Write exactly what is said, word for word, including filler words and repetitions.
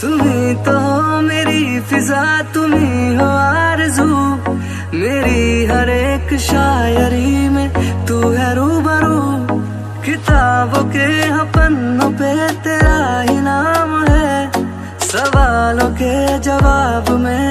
तुम्ही तो हो मेरी फिजा, तुम्ही हो आरज़ू, मेरी हर एक शायरी में तू है रूबरू। किताबों के हाँ पन्नों पे तेरा ही नाम है, सवालों के जवाब में